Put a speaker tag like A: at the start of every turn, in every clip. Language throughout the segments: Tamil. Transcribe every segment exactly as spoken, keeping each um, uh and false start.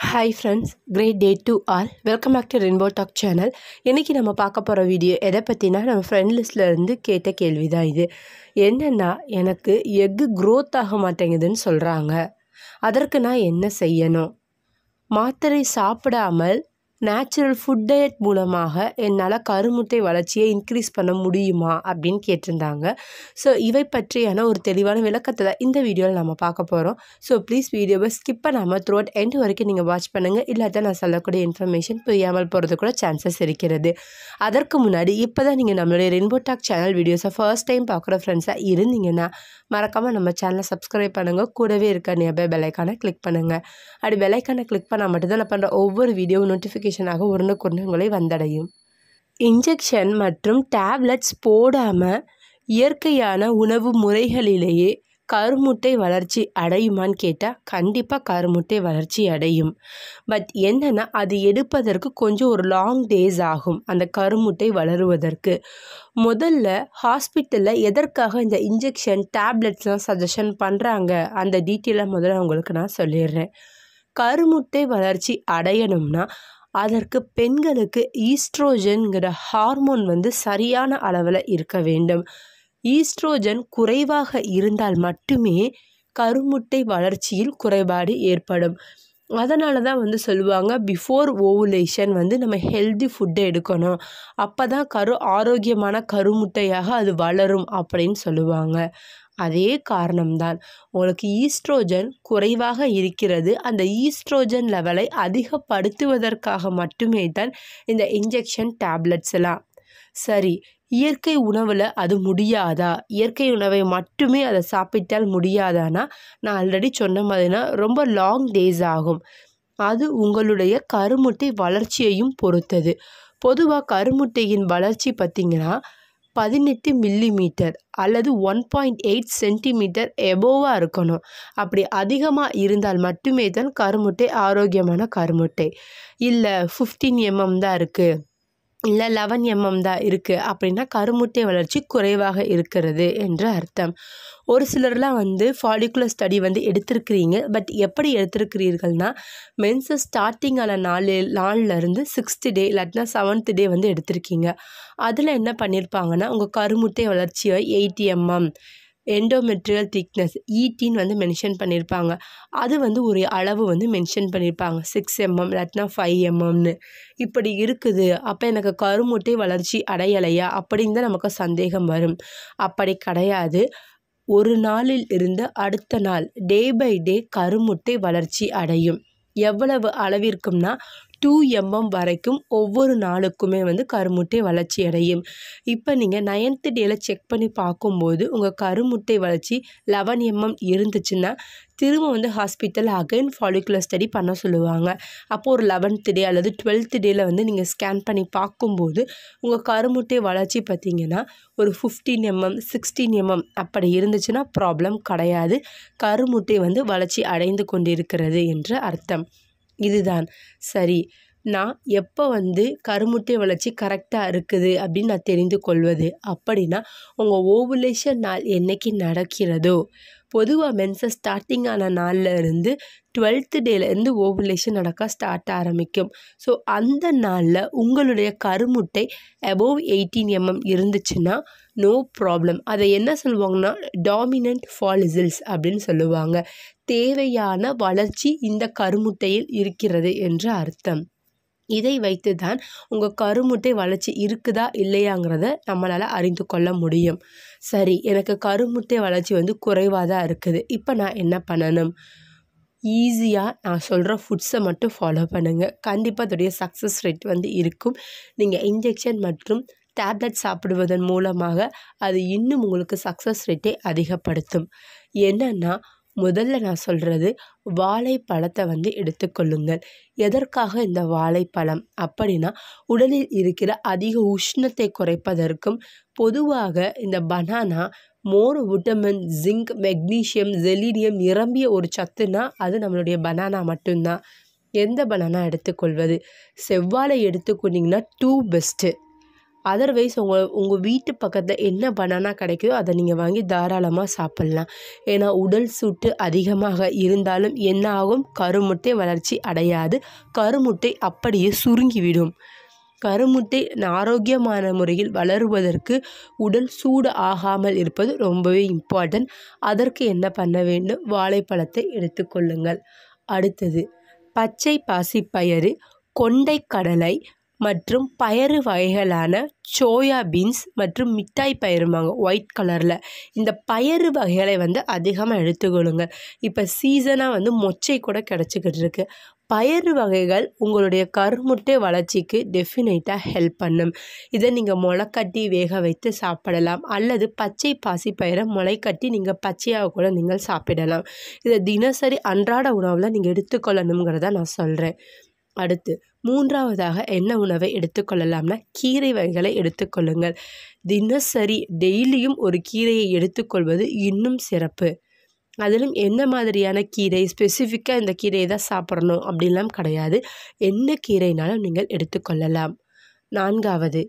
A: Hi friends, great day to all. Welcome back to Rainbowtalk channel. இன்னைக்கு நம்ம பார்க்க போகிற வீடியோ எதை பற்றினா நம்ம ஃப்ரெண்ட் லிஸ்ட்டில் இருந்து கேட்ட கேள்வி தான் இது. என்னென்னா எனக்கு எக்கு க்ரோத் ஆக மாட்டேங்குதுன்னு சொல்கிறாங்க. அதற்கு நான் என்ன செய்யணும்? மாத்திரை சாப்பிடாமல் நேச்சுரல் ஃபுட் டயட் மூலமாக என்னால் கருமுட்டை வளர்ச்சியை இன்க்ரீஸ் பண்ண முடியுமா அப்படின்னு கேட்டிருந்தாங்க. ஸோ இவை பற்றியான ஒரு தெளிவான விளக்கத்தை தான் இந்த வீடியோவில் நம்ம பார்க்க போகிறோம். ஸோ ப்ளீஸ் வீடியோவை ஸ்கிப் பண்ணாமல் த்ரூ அவுட் எண்ட் வரைக்கும் நீங்கள் வாட்ச் பண்ணுங்கள். இல்லாட்டா நான் சொல்லக்கூடிய இன்ஃபர்மேஷன் புரியாமல் போகிறது கூட சான்சஸ் இருக்கிறது. அதற்கு முன்னாடி இப்போ தான் நீங்கள் நம்மளுடைய ரெயின்போடாக் சேனல் வீடியோஸை ஃபர்ஸ்ட் டைம் பார்க்குற ஃப்ரெண்ட்ஸாக இருந்தீங்கன்னா மறக்காமல் நம்ம சேனலை சப்ஸ்கிரைப் பண்ணுங்கள். கூடவே இருக்க நியர்பை பெல்லைக்கானை கிளிக் பண்ணுங்கள். அப்படி பெல்லைக்கானை கிளிக் பண்ணால் மட்டும்தான் நான் பண்ணுற ஒவ்வொரு வீடியோ நோட்டிஃபிகேஷனாக உடனுக்குடன் உங்களை வந்தடையும். இன்ஜெக்ஷன் மற்றும் டேப்லெட்ஸ் போடாமல் இயற்கையான உணவு முறைகளிலேயே கருமுட்டை வளர்ச்சி அடையுமான்னு கேட்டால் கண்டிப்பாக கருமுட்டை வளர்ச்சி அடையும். பட் என்னென்னா அது எடுப்பதற்கு கொஞ்சம் ஒரு லாங் டேஸ் ஆகும் அந்த கருமுட்டை வளருவதற்கு. முதல்ல ஹாஸ்பிட்டலில் எதற்காக இந்த இன்ஜெக்ஷன் டேப்லெட்ஸ்லாம் சஜஷன் பண்ணுறாங்க அந்த டீட்டெயிலாக முதல்ல உங்களுக்கு நான் சொல்லிடுறேன். கருமுட்டை வளர்ச்சி அடையணும்னா அதற்கு பெண்களுக்கு ஈஸ்ட்ரோஜன்கிற ஹார்மோன் வந்து சரியான அளவில் இருக்க வேண்டும். ஈஸ்ட்ரோஜன் குறைவாக இருந்தால் மட்டுமே கருமுட்டை வளர்ச்சியில் குறைபாடு ஏற்படும். அதனால தான் வந்து சொல்லுவாங்க பிஃபோர் ஓவுலேஷன் வந்து நம்ம ஹெல்தி ஃபுட்டை எடுக்கணும், அப்போ தான் கரு ஆரோக்கியமான கருமுட்டையாக அது வளரும் அப்படின்னு சொல்லுவாங்க. அதே காரணம்தான் உங்களுக்கு ஈஸ்ட்ரோஜன் குறைவாக இருக்கிறது. அந்த ஈஸ்ட்ரோஜன் லெவலை அதிகப்படுத்துவதற்காக மட்டுமே தான் இந்த இன்ஜெக்ஷன் டேப்லெட்ஸ் எல்லாம். சரி, இயற்கை உணவில் அது முடியாதா? இயற்கை உணவை மட்டுமே அதை சாப்பிட்டால் முடியாதானா? நான் ஆல்ரெடி சொன்ன மாதிரினா ரொம்ப லாங் டேஸ் ஆகும். அது உங்களுடைய கருமுட்டை வளர்ச்சியையும் பொறுத்தது. பொதுவாக கருமுட்டையின் வளர்ச்சி பார்த்திங்கன்னா பதினெட்டு மில்லி மீட்டர் அல்லது ஒன் பாயிண்ட் எயிட் சென்டிமீட்டர் எபோவாக இருக்கணும். அப்படி அதிகமாக இருந்தால் மட்டுமே தான் கருமுட்டை ஆரோக்கியமான கருமுட்டை. இல்லை ஃபிஃப்டீன் எம்எம் தான் இருக்குது, இல்லை லெவன் எம்எம் தான் இருக்குது அப்படின்னா கருமுட்டை வளர்ச்சி குறைவாக இருக்கிறது என்று அர்த்தம். ஒரு சிலர்லாம் வந்து ஃபாலிகுலர் ஸ்டடி வந்து எடுத்திருக்கிறீங்க. பட் எப்படி எடுத்திருக்கிறீர்கள்னா மென்சஸ் ஸ்டார்டிங் ஆன நாளில் நாள்லேருந்து சிக்ஸ்த்து டே இல்லாட்டினா செவன்த்து டே வந்து எடுத்திருக்கீங்க. அதில் என்ன பண்ணியிருப்பாங்கன்னா உங்கள் கருமுட்டை வளர்ச்சியை எயிட்டி எம்எம் எண்டோமெட்ரியல் திக்னஸ் ஈட்டின்னு வந்து மென்ஷன் பண்ணியிருப்பாங்க. அது வந்து ஒரு அளவு வந்து மென்ஷன் பண்ணியிருப்பாங்க சிக்ஸ் எம்எம் இல்லாட்டினா ஃபைவ் எம்எம்னு. இப்படி இருக்குது, அப்போ எனக்கு கருமுட்டை வளர்ச்சி அடையலையா அப்படின்னு தான் நமக்கு சந்தேகம் வரும். அப்படி கிடையாது. ஒரு நாளில் இருந்து அடுத்த நாள் டே பை டே கருமுட்டை வளர்ச்சி அடையும். எவ்வளவு அளவிற்கும்னா டூ எம்எம் வரைக்கும் ஒவ்வொரு நாளுக்குமே வந்து கருமுட்டை வளர்ச்சி அடையும். இப்போ நீங்கள் நைன்த்து டேயில் செக் பண்ணி பார்க்கும்போது உங்கள் கருமுட்டை வளர்ச்சி லெவன் எம்எம் இருந்துச்சுன்னா திரும்ப வந்து ஹாஸ்பிட்டல் அகைன் ஃபாலிகுலர் ஸ்டடி பண்ண சொல்லுவாங்க. அப்போது ஒரு லெவன்த்து டே அல்லது டுவெல்த்து டேயில் வந்து நீங்கள் ஸ்கேன் பண்ணி பார்க்கும்போது உங்கள் கருமுட்டை வளர்ச்சி பார்த்திங்கன்னா ஒரு ஃபிஃப்டீன் எம்எம் சிக்ஸ்டீன் எம்எம் அப்படி இருந்துச்சுன்னா ப்ராப்ளம் கிடையாது, கருமுட்டை வந்து வளர்ச்சி அடைந்து கொண்டிருக்கிறது என்று அர்த்தம். இதுதான் சரி. நான் எப்போ வந்து கருமுட்டை வளர்ச்சி கரெக்டாக இருக்குது அப்படின்னு நான் தெரிந்து கொள்வது அப்படின்னா உங்கள் ஓவுலேஷன் நாள் என்றைக்கு நடக்கிறதோ, பொதுவாக மென்சஸ் ஸ்டார்டிங் ஆன நாளில் இருந்து டுவெல்த்து டேலேருந்து ஓவுலேஷன் நடக்க ஸ்டார்ட் ஆரம்பிக்கும். ஸோ அந்த நாளில் உங்களுடைய கருமுட்டை அபோவ் எயிட்டீன் எம்எம் இருந்துச்சுன்னா நோ ப்ராப்ளம். அதை என்ன சொல்லுவாங்கன்னா டாமினன்ட் ஃபாலிசில்ஸ் அப்படின்னு சொல்லுவாங்க. தேவையான வளர்ச்சி இந்த கருமுட்டையில் இருக்கிறது என்று அர்த்தம். இதை வைத்து தான் உங்கள் கருமுட்டை வளர்ச்சி இருக்குதா இல்லையாங்கிறத நம்மளால் அறிந்து கொள்ள முடியும். சரி, எனக்கு கருமுட்டை வளர்ச்சி வந்து குறைவாக தான் இருக்குது, இப்போ நான் என்ன பண்ணணும்? ஈஸியாக நான் சொல்கிற ஃபுட்ஸை மட்டும் ஃபாலோ பண்ணுங்கள். கண்டிப்பாக அதோடைய சக்ஸஸ் ரேட் வந்து இருக்கும். நீங்கள் இன்ஜெக்ஷன் மற்றும் டேப்லெட் சாப்பிடுவதன் மூலமாக அது இன்னும் உங்களுக்கு சக்ஸஸ் ரேட்டை அதிகப்படுத்தும். என்னென்னா முதல்ல நான் சொல்கிறது வாழைப்பழத்தை வந்து எடுத்துக்கொள்ளுங்கள். எதற்காக இந்த வாழைப்பழம் அப்படின்னா உடலில் இருக்கிற அதிக உஷ்ணத்தை குறைப்பதற்கும், பொதுவாக இந்த banana more vitamin, zinc, magnesium, selenium நிரம்பிய ஒரு சத்துனா அது நம்மளுடைய பனானா மட்டும்தான். எந்த பனானா எடுத்துக்கொள்வது? செவ்வாழை எடுத்துக்கொண்டிங்கன்னா டூ பெஸ்ட்டு. அதர்வைஸ் உங்கள் உங்கள் வீட்டு பக்கத்தில் என்ன பனானா கிடைக்குதோ அதை நீங்கள் வாங்கி தாராளமாக சாப்பிட்லாம். ஏன்னா உடல் சூட்டு அதிகமாக இருந்தாலும் என்ன ஆகும், கருமுட்டை வளர்ச்சி அடையாது, கருமுட்டை அப்படியே சுருங்கிவிடும். கருமுட்டை ஆரோக்கியமான முறையில் வளருவதற்கு உடல் சூடு ஆகாமல் இருப்பது ரொம்பவே இம்பார்ட்டன்ட். அதற்கு என்ன பண்ண வேண்டும், வாழைப்பழத்தை எடுத்துக்கொள்ளுங்கள். அடுத்தது பச்சை பாசிப்பயறு, கொண்டைக்கடலை மற்றும் பயறு வகைகளான சோயா பீன்ஸ் மற்றும் மிட்டாய் பயிருமாங்க ஒயிட் கலரில். இந்த பயறு வகைகளை வந்து அதிகமாக எடுத்துக்கொள்ளுங்க. இப்போ சீசனாக வந்து மொச்சை கூட கிடச்சிக்கிட்டு இருக்கு. பயறு வகைகள் உங்களுடைய கருமுட்டை வளர்ச்சிக்கு டெஃபினட்டாக ஹெல்ப் பண்ணும். இதை நீங்கள் முளைக்கட்டி வேக வைத்து சாப்பிடலாம், அல்லது பச்சை பாசிப்பயிரை முளைக்கட்டி நீங்கள் பச்சையாக கூட நீங்கள் சாப்பிடலாம். இதை தினசரி அன்றாட உணவில் நீங்கள் எடுத்துக்கொள்ளணுங்கிறத நான் சொல்கிறேன். அடுத்து மூன்றாவதாக என்ன உணவை எடுத்துக்கொள்ளலாம்னா, கீரை வகைகளை எடுத்துக்கொள்ளுங்கள். தினசரி டெய்லியும் ஒரு கீரையை எடுத்துக்கொள்வது இன்னும் சிறப்பு. அதிலும் என்ன மாதிரியான கீரை, ஸ்பெசிஃபிக்காக இந்த கீரையை தான் சாப்பிட்றணும் அப்படின்லாம் கிடையாது. என்ன கீரைனாலும் நீங்கள் எடுத்துக்கொள்ளலாம். நான்காவது,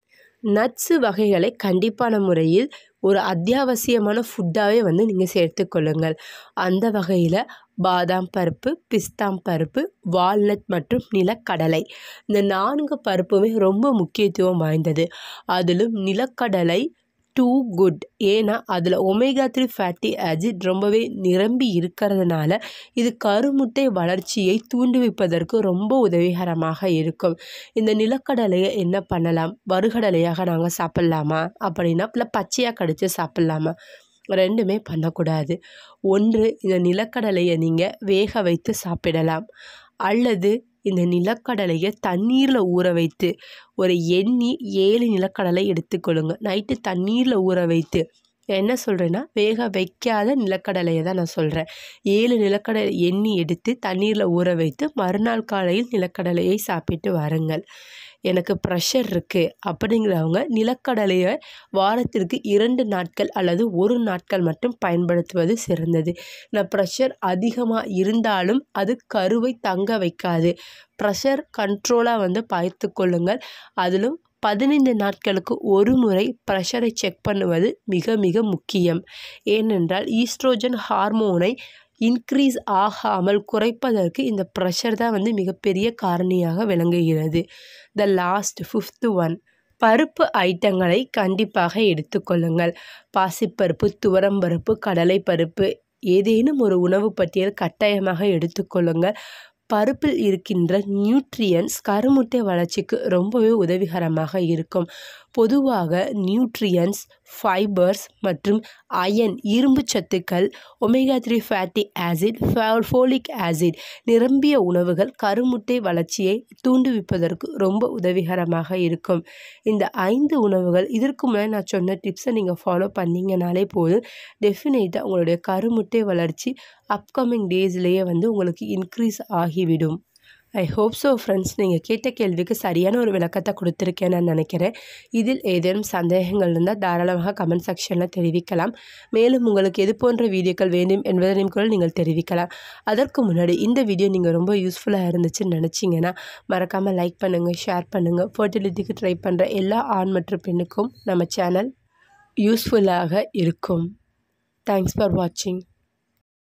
A: நட்ஸு வகைகளை கண்டிப்பான முறையில் ஒரு அத்தியாவசியமான ஃபுட்டாகவே வந்து நீங்கள் சேர்த்துக்கொள்ளுங்கள். அந்த வகையில் பாதாம் பருப்பு, பிஸ்தாம் பருப்பு, வால்நட் மற்றும் நிலக்கடலை, இந்த நான்கு பருப்புமே ரொம்ப முக்கியத்துவம் வாய்ந்தது. அதிலும் நிலக்கடலை டூ குட். ஏன்னா அதில் ஒமேகா த்ரீ ஃபேட்டி ஆசிட் ரொம்பவே நிரம்பி இருக்கிறதுனால இது கருமுட்டை வளர்ச்சியை தூண்டுவிப்பதற்கு ரொம்ப உதவிகரமாக இருக்கும். இந்த நிலக்கடலையை என்ன பண்ணலாம், வறுகடலையாக நாங்கள் சாப்பிட்லாமா அப்படின்னா, இல்லை பச்சையாக கடித்து சாப்பிட்லாமா? ரெண்டுமே பண்ணக்கூடாது. ஒன்று, இந்த நிலக்கடலையை நீங்கள் வேக வைத்து சாப்பிடலாம், அல்லது இந்த நிலக்கடலையை தண்ணீரில் ஊற வைத்து ஒரு எண்ணி ஏழு நிலக்கடலை எடுத்துக்கொள்ளுங்க. நைட்டு தண்ணீரில் ஊற வைத்து, என்ன சொல்கிறேன்னா வேக வைக்காத நிலக்கடலையை தான் நான் சொல்கிறேன். ஏழு நிலக்கடலை எண்ணி எடுத்து தண்ணீரில் ஊற வைத்து மறுநாள் காலையில் நிலக்கடலையை சாப்பிட்டு வாருங்கள். எனக்கு ப்ரெஷர் இருக்குது அப்படிங்கிறவங்க நிலக்கடலையை வாரத்திற்கு இரண்டு நாட்கள் அல்லது ஒரு நாட்கள் மட்டும் பயன்படுத்துவது சிறந்தது. நான் ப்ரெஷர் அதிகமாக இருந்தாலும் அது கருவை தங்க வைக்காது. ப்ரெஷர் கண்ட்ரோலாக வந்து பார்த்து கொள்ளுங்கள். அதிலும் பதினைந்து நாட்களுக்கு ஒரு முறை ப்ரெஷரை செக் பண்ணுவது மிக மிக முக்கியம். ஏனென்றால் ஈஸ்ட்ரோஜன் ஹார்மோனை இன்க்ரீஸ் ஆகாமல் குறைப்பதற்கு இந்த ப்ரெஷர் தான் வந்து மிகப்பெரிய காரணியாக விளங்குகிறது. த லாஸ்ட் ஃபிஃப்த்து ஒன், பருப்பு ஐட்டங்களை கண்டிப்பாக எடுத்துக்கொள்ளுங்கள். பாசிப்பருப்பு, துவரம்பருப்பு, கடலை பருப்பு, ஏதேனும் ஒரு உணவு பட்டியல் கட்டாயமாக எடுத்துக்கொள்ளுங்கள். பருப்பில் இருக்கின்ற நியூட்ரியன்ஸ் கருமுட்டை வளர்ச்சிக்கு ரொம்பவே உதவிகரமாக இருக்கும். பொதுவாக நியூட்ரியன்ஸ், ஃபைபர்ஸ் மற்றும் அயன், இரும்பு சத்துக்கள், omega three fatty acid, folic acid நிரம்பிய உணவுகள் கருமுட்டை வளர்ச்சியை தூண்டுவிப்பதற்கு ரொம்ப உதவிகரமாக இருக்கும். இந்த ஐந்து உணவுகள் இதற்கு முன்னாடி நான் சொன்ன டிப்ஸை நீங்கள் ஃபாலோ பண்ணிங்கனாலே போதும், டெஃபினட்டாக உங்களுடைய கருமுட்டை வளர்ச்சி அப்கமிங் டேஸ்லேயே வந்து உங்களுக்கு இன்க்ரீஸ் ஆகிவிடும். I hope so friends. நீங்கள் கேட்ட கேள்விக்கு சரியான ஒரு விளக்கத்தை கொடுத்துருக்கேன்னு நான் நினைக்கிறேன். இதில் ஏதேனும் சந்தேகங்கள் இருந்தால் தாராளமாக கமெண்ட் செக்ஷனில் தெரிவிக்கலாம். மேலும் உங்களுக்கு எது போன்ற வீடியோக்கள் வேண்டும் என்பதையும் கூட நீங்கள் தெரிவிக்கலாம். அதற்கு முன்னாடி இந்த வீடியோ நீங்கள் ரொம்ப யூஸ்ஃபுல்லாக இருந்துச்சுன்னு நினச்சிங்கன்னா மறக்காமல் லைக் பண்ணுங்கள், ஷேர் பண்ணுங்கள். ஃபர்டிலிட்டிக்கு ட்ரை பண்ணுற எல்லா ஆண் மற்றும் பெண்ணுக்கும் நம்ம சேனல் யூஸ்ஃபுல்லாக இருக்கும். தேங்க்ஸ் ஃபார் வாட்சிங்.